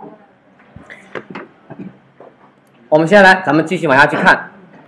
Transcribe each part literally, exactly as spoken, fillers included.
我们先来，咱们继续往下去看。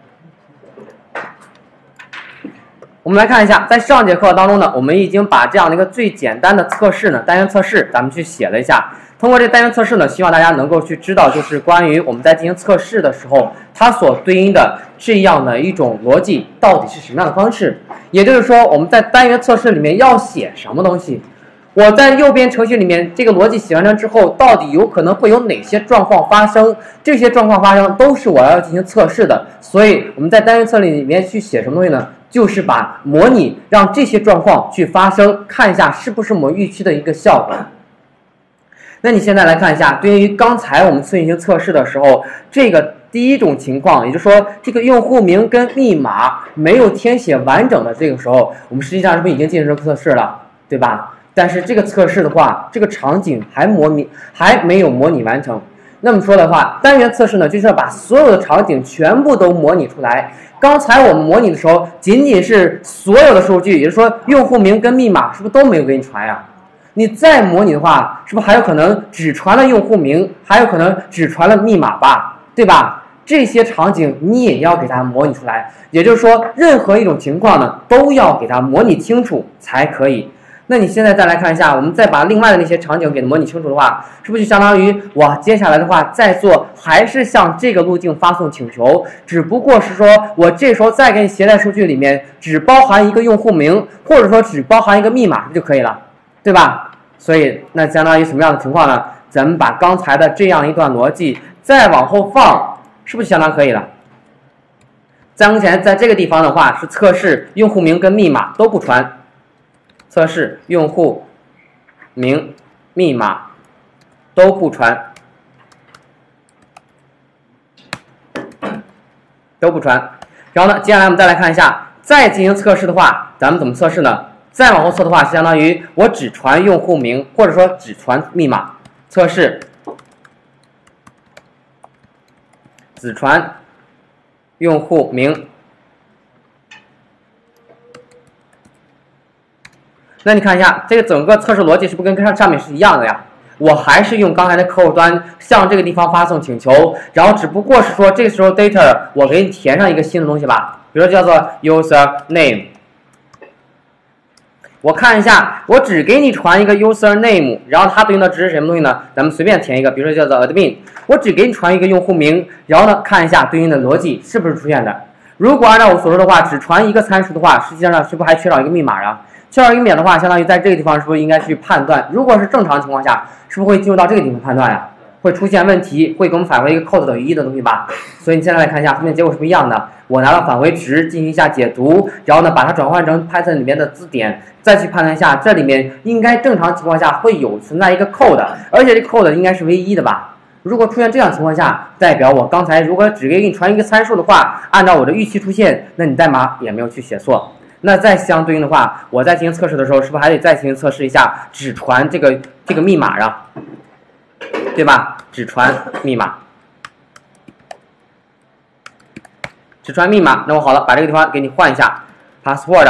我们来看一下，在上节课当中呢，我们已经把这样的一个最简单的测试呢，单元测试，咱们去写了一下。通过这单元测试呢，希望大家能够去知道，就是关于我们在进行测试的时候，它所对应的这样的一种逻辑到底是什么样的方式。也就是说，我们在单元测试里面要写什么东西。我在右边程序里面这个逻辑写完成之后，到底有可能会有哪些状况发生？这些状况发生都是我要进行测试的。所以我们在单元测试里面去写什么东西呢？就是把模拟让这些状况去发生，看一下是不是我们预期的一个效果。那你现在来看一下，对于刚才我们进行测试的时候，这个第一种情况，也就是说这个用户名跟密码没有填写完整的这个时候，我们实际上是不是已经进行测试了，对吧？但是这个测试的话，这个场景还模拟还没有模拟完成。那么说的话，单元测试呢，就是要把所有的场景全部都模拟出来。刚才我们模拟的时候，仅仅是所有的数据，也就是说用户名跟密码是不是都没有给你传呀？你再模拟的话，是不是还有可能只传了用户名，还有可能只传了密码吧，对吧？这些场景你也要给它模拟出来。也就是说，任何一种情况呢，都要给它模拟清楚才可以。那你现在再来看一下，我们再把另外的那些场景给它模拟清楚的话，是不是就相当于我接下来的话再做还是向这个路径发送请求，只不过是说我这时候再给你携带数据里面只包含一个用户名，或者说只包含一个密码就可以了，对吧？所以那相当于什么样的情况呢？咱们把刚才的这样一段逻辑再往后放，是不是相当可以了？在目前在这个地方的话是测试用户名跟密码都不传。测试用户名、密码都不传，都不传。然后呢，接下来我们再来看一下，再进行测试的话，咱们怎么测试呢？再往后测的话，相当于我只传用户名，或者说只传密码。测试只传用户名。那你看一下，这个整个测试逻辑是不是跟上上面是一样的呀？我还是用刚才的客户端向这个地方发送请求，然后只不过是说这个时候 data 我给你填上一个新的东西吧，比如说叫做 user name。我看一下，我只给你传一个 user name， 然后它对应的值是什么东西呢？咱们随便填一个，比如说叫做 admin。我只给你传一个用户名，然后呢看一下对应的逻辑是不是出现的。如果按照我所说的话，只传一个参数的话，实际上是不是还缺少一个密码啊？缺少一个密码的话，相当于在这个地方是不是应该去判断？如果是正常情况下，是不是会进入到这个地方判断呀？会出现问题，会给我们返回一个 code 等于一的东西吧？所以你现在来看一下，后面结果是不一样的。我拿到返回值进行一下解读，然后呢把它转换成 Python 里面的字典，再去判断一下这里面应该正常情况下会有存在一个 code， 而且这 code 应该是唯一的吧？如果出现这样情况下，代表我刚才如果只给你传一个参数的话，按照我的预期出现，那你代码也没有去写错。那再相对应的话，我在进行测试的时候，是不是还得再进行测试一下，只传这个这个密码啊，对吧？只传密码，只传密码。那么好了，把这个地方给你换一下 ，password，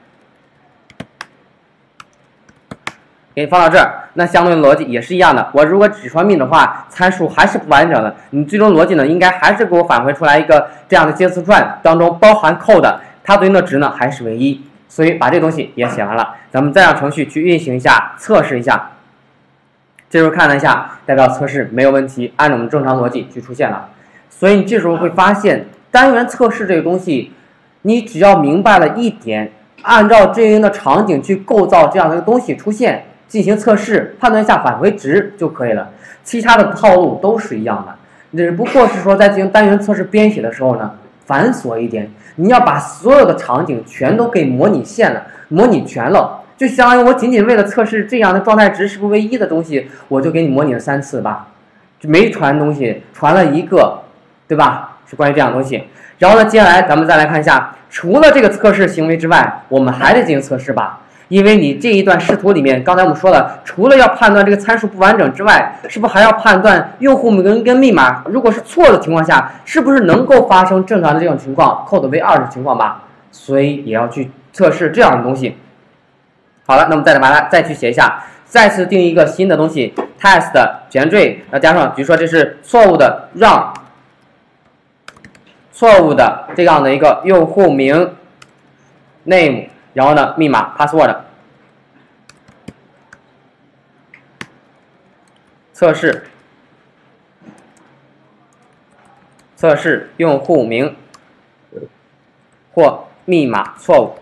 给你放到这儿。那相对的逻辑也是一样的。我如果只传密的话，参数还是不完整的。你最终逻辑呢，应该还是给我返回出来一个这样的接词串，当中包含 code。它对应的值呢还是唯一，所以把这个东西也写完了，咱们再让程序去运行一下，测试一下。这时候看了一下，代表测试没有问题，按照我们正常逻辑去出现了。所以你这时候会发现，单元测试这个东西，你只要明白了一点，按照对应的场景去构造这样的一个东西出现，进行测试，判断一下返回值就可以了。其他的套路都是一样的，只不过是说在进行单元测试编写的时候呢，繁琐一点。你要把所有的场景全都给模拟现了，模拟全了，就相当于我仅仅为了测试这样的状态值是不是唯一的东西，我就给你模拟了三次吧，就没传东西，传了一个，对吧？是关于这样的东西。然后呢，接下来咱们再来看一下，除了这个测试行为之外，我们还得进行测试吧。因为你这一段视图里面，刚才我们说了，除了要判断这个参数不完整之外，是不是还要判断用户名跟密码如果是错的情况下，是不是能够发生正常的这种情况 ，code 为二的情况吧？所以也要去测试这样的东西。好了，那么再把它再去写一下， 再次定义一个新的东西 test generate， 那加上比如说这是错误的 run， 错误的这样的一个用户名 name， 然后呢密码 password， 测试测试用户名或密码错误。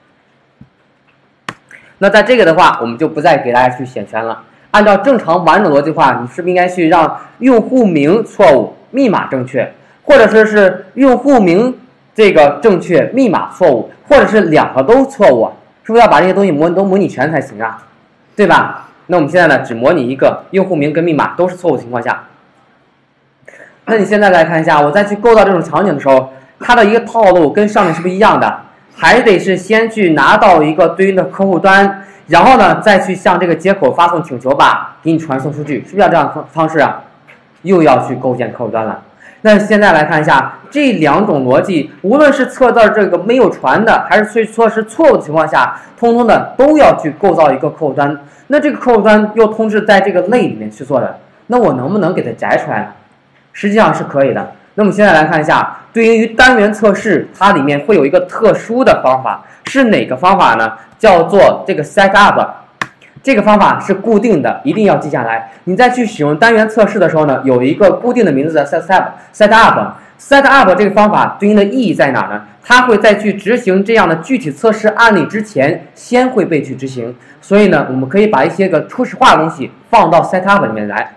那在这个的话，我们就不再给大家去选圈了。按照正常完整逻辑的话，你是不是应该去让用户名错误，密码正确，或者说是用户名这个正确，密码错误，或者是两个都错误？是不是要把这些东西模都模拟全才行啊？对吧？那我们现在呢，只模拟一个用户名跟密码都是错误情况下。那你现在来看一下，我再去构造这种场景的时候，它的一个套路跟上面是不是一样的？还得是先去拿到一个对应的客户端，然后呢再去向这个接口发送请求吧，给你传送数据，是不是要这样的方式啊？又要去构建客户端了。那现在来看一下这两种逻辑，无论是测到这个没有传的，还是去测试错误的情况下，通通的都要去构造一个客户端。那这个客户端又通知在这个类里面去做的，那我能不能给它摘出来呢？实际上是可以的。那么现在来看一下，对应于单元测试，它里面会有一个特殊的方法，是哪个方法呢？叫做这个 set up。这个方法是固定的，一定要记下来。你在去使用单元测试的时候呢，有一个固定的名字的 set up set up set up 这个方法对应的意义在哪呢？它会在去执行这样的具体测试案例之前，先会被去执行。所以呢，我们可以把一些个初始化的东西放到 set up 里面来。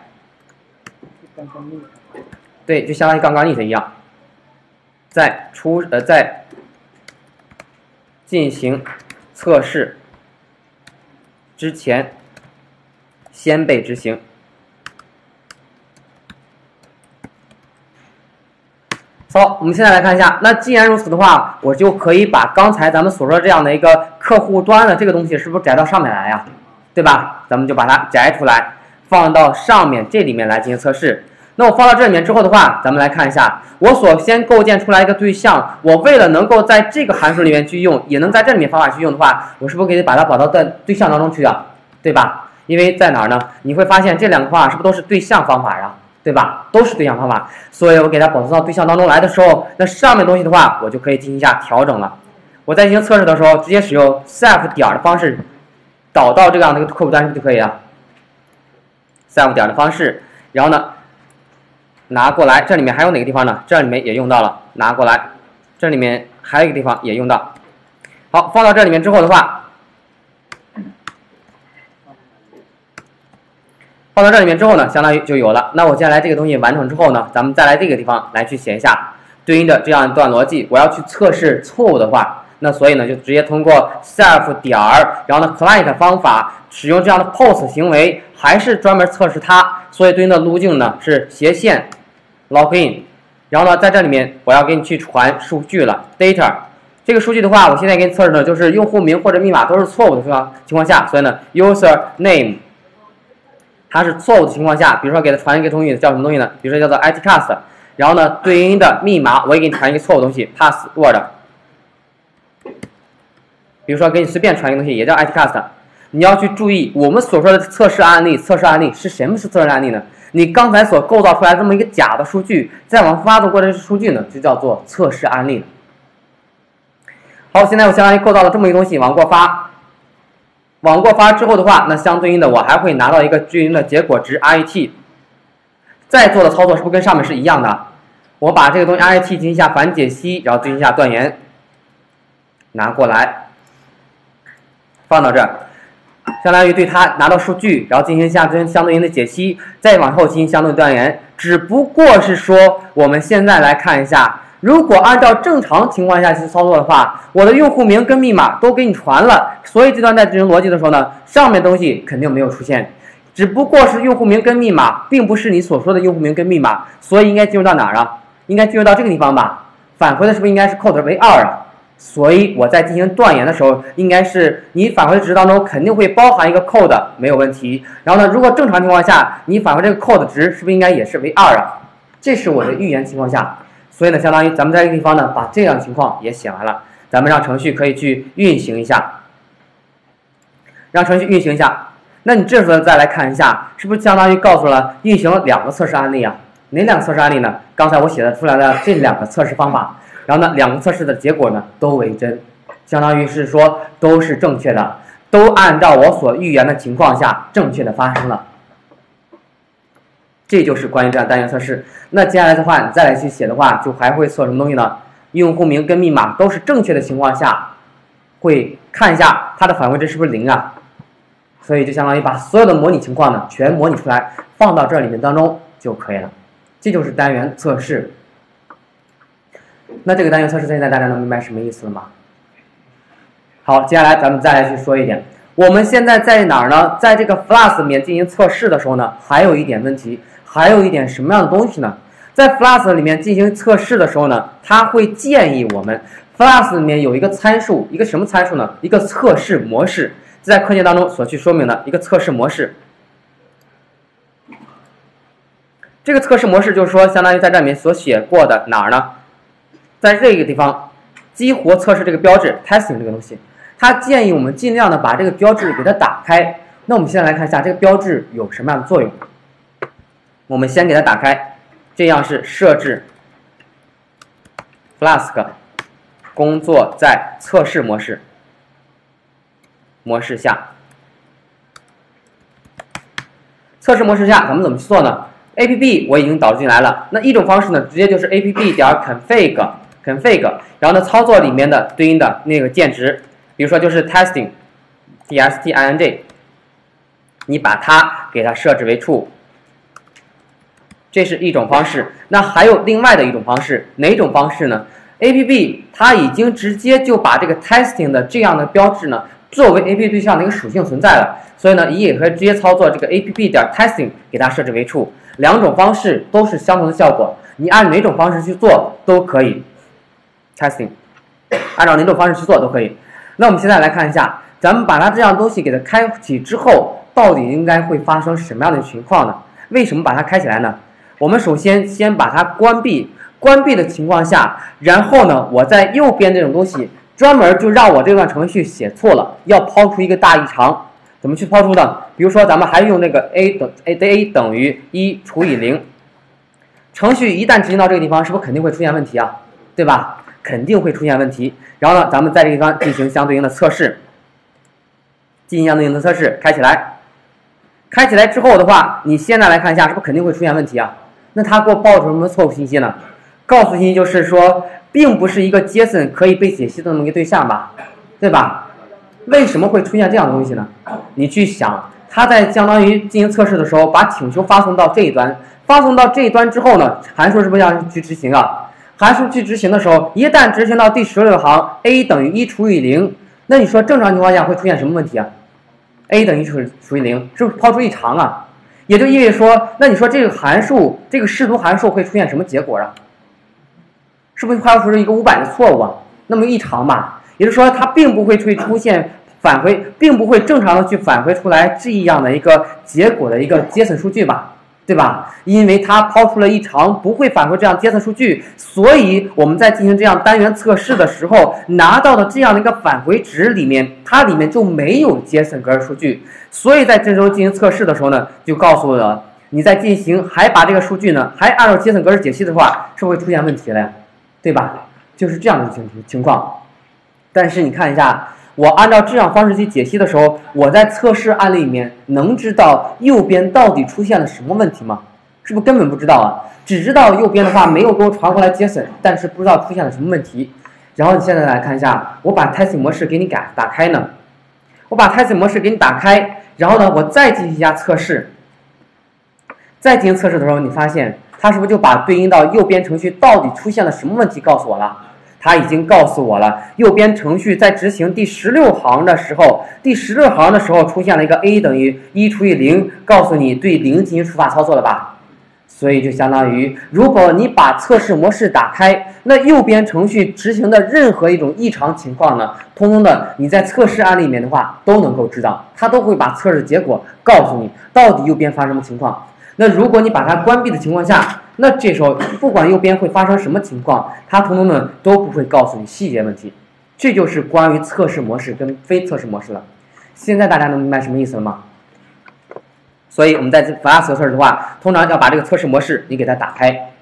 对，就相当于刚刚 it 一样，在出呃在进行测试之前，先被执行。好，我们现在来看一下，那既然如此的话，我就可以把刚才咱们所说这样的一个客户端的这个东西，是不是摘到上面来呀？对吧？咱们就把它摘出来，放到上面这里面来进行测试。那我放到这里面之后的话，咱们来看一下，我所先构建出来一个对象，我为了能够在这个函数里面去用，也能在这里面方法去用的话，我是不是可以把它导到在对象当中去啊？对吧？因为在哪儿呢？你会发现这两个方法是不是都是对象方法呀？对吧？都是对象方法，所以我给它保存到对象当中来的时候，那上面东西的话，我就可以进行一下调整了。我在进行测试的时候，直接使用 self 点的方式导到这样的一个客户端上就可以了。self 点的方式，然后呢？拿过来，这里面还有哪个地方呢？这里面也用到了，拿过来，这里面还有一个地方也用到。好，放到这里面之后的话，放到这里面之后呢，相当于就有了。那我接下来这个东西完成之后呢，咱们再来这个地方来去写一下对应的这样一段逻辑。我要去测试错误的话，那所以呢，就直接通过 self 点儿，然后呢 client 方法使用这样的 post 行为，还是专门测试它。所以对应的路径呢是斜线 login， 然后呢在这里面我要给你去传数据了 data。这个数据的话，我现在给你测试的就是用户名或者密码都是错误的情况情况下，所以呢 user name 它是错误的情况下，比如说给它传一个东西叫什么东西呢？比如说叫做 itcast， 然后呢对应的密码我也给你传一个错误的东西 password。比如说给你随便传一个东西也叫 itcast。你要去注意，我们所说的测试案例，测试案例是什么是测试案例呢？你刚才所构造出来这么一个假的数据，再往发送过来的数据呢，就叫做测试案例了。好，现在我相当于构造了这么一个东西，往过发，往过发之后的话，那相对应的我还会拿到一个对应的结果值 I T。再做的操作是不是跟上面是一样的？我把这个东西 I T 进行一下反解析，然后进行一下断言，拿过来，放到这儿。相当于对它拿到数据，然后进行下跟相对应的解析，再往后进行相对断言。只不过是说，我们现在来看一下，如果按照正常情况下去操作的话，我的用户名跟密码都给你传了，所以这段在执行逻辑的时候呢，上面东西肯定没有出现，只不过是用户名跟密码，并不是你所说的用户名跟密码，所以应该进入到哪儿啊？应该进入到这个地方吧？返回的是不是应该是 code 为二啊？所以我在进行断言的时候，应该是你返回的值当中肯定会包含一个 code， 没有问题。然后呢，如果正常情况下，你返回这个 code 值是不是应该也是为二啊？这是我的预言情况下，所以呢，相当于咱们在这个地方呢，把这样的情况也写完了。咱们让程序可以去运行一下，让程序运行一下。 那你这时候再来看一下，是不是相当于告诉了运行了两个测试案例啊？哪两个测试案例呢？刚才我写的出来的这两个测试方法，然后呢，两个测试的结果呢都为真，相当于是说都是正确的，都按照我所预言的情况下正确的发生了。这就是关于这样单元测试。那接下来的话，你再来去写的话，就还会测什么东西呢？用户名跟密码都是正确的情况下，会看一下它的返回值是不是零啊？所以就相当于把所有的模拟情况呢全模拟出来，放到这里面当中就可以了。这就是单元测试。那这个单元测试现在大家能明白什么意思了吗？好，接下来咱们再来去说一点。我们现在在哪儿呢？在这个 Flask 里面进行测试的时候呢，还有一点问题，还有一点什么样的东西呢？在 Flask 里面进行测试的时候呢，它会建议我们 Flask 里面有一个参数，一个什么参数呢？一个测试模式，在课件当中所去说明的一个测试模式。这个测试模式就是说，相当于在这里面所写过的哪儿呢？在这个地方激活测试这个标志 testing 这个东西，它建议我们尽量的把这个标志给它打开。那我们现在来看一下这个标志有什么样的作用。我们先给它打开，这样是设置 Flask 工作在测试模式模式下。测试模式下咱们怎么去做呢？A P P 我已经导入进来了，那一种方式呢，直接就是 A P P 点 config config， 然后呢，操作里面的对应的那个键值，比如说就是 testing t s t i n g， 你把它给它设置为 true， 这是一种方式。那还有另外的一种方式，哪种方式呢 ？A P P 它已经直接就把这个 testing 的这样的标志呢，作为 A P P 对象的一个属性存在了，所以呢，你也可以直接操作这个 A P P 点 testing 给它设置为 true。两种方式都是相同的效果，你按哪种方式去做都可以。testing， 按照哪种方式去做都可以。那我们现在来看一下，咱们把它这样东西给它开启之后，到底应该会发生什么样的情况呢？为什么把它开起来呢？我们首先先把它关闭，关闭的情况下，然后呢，我在右边这种东西专门就让我这段程序写错了，要抛出一个大异常。怎么去抛出呢？比如说咱们还用这个 a 等 a a 等于一除以零，程序一旦执行到这个地方，是不是肯定会出现问题啊？对吧？肯定会出现问题。然后呢，咱们在这个地方进行相对应的测试，进行相对应的测试，开起来。开起来之后的话，你现在来看一下，是不是肯定会出现问题啊？那它给我报出什么错误信息呢？告诉信息就是说，并不是一个 JSON 可以被解析的那么一个对象吧，对吧？为什么会出现这样的东西呢？你去想，它在相当于进行测试的时候，把请求发送到这一端，发送到这一端之后呢，函数是不是要去执行啊？函数去执行的时候，一旦执行到第十六行 a 等于一除以零，那你说正常情况下会出现什么问题啊 ？a 等于除除以零，是不是抛出异常啊？也就意味着说，那你说这个函数，这个视读函数会出现什么结果啊？是不是抛出一个五百的错误啊？那么异常吧？也就是说，它并不会去出现返回，并不会正常的去返回出来这样的一个结果的一个 JSON 数据吧，对吧？因为它抛出了异常，不会返回这样 JSON 数据，所以我们在进行这样单元测试的时候，拿到的这样的一个返回值里面，它里面就没有 JSON 格式数据，所以在这时候进行测试的时候呢，就告诉了你在进行还把这个数据呢，还按照 JSON 格式解析的话，是会出现问题了呀，对吧？就是这样的情情况。但是你看一下，我按照这样方式去解析的时候，我在测试案例里面能知道右边到底出现了什么问题吗？是不是根本不知道啊？只知道右边的话没有给我传过来 JSON， 但是不知道出现了什么问题。然后你现在来看一下，我把 testing 模式给你改打开呢，我把 testing 模式给你打开，然后呢，我再进行一下测试。再进行测试的时候，你发现它是不是就把对应到右边程序到底出现了什么问题告诉我了？它已经告诉我了，右边程序在执行第十六行的时候，第十六行的时候出现了一个 a 等于一除以零，告诉你对零进行除法操作了吧？所以就相当于，如果你把测试模式打开，那右边程序执行的任何一种异常情况呢，通通的你在测试案例里面的话都能够知道，它都会把测试结果告诉你到底右边发生什么情况。那如果你把它关闭的情况下，那这时候不管右边会发生什么情况，它通通的都不会告诉你细节问题。这就是关于测试模式跟非测试模式了。现在大家能明白什么意思了吗？ 所以我们在 Flask 测试的话，通常要把这个测试模式你给它打开。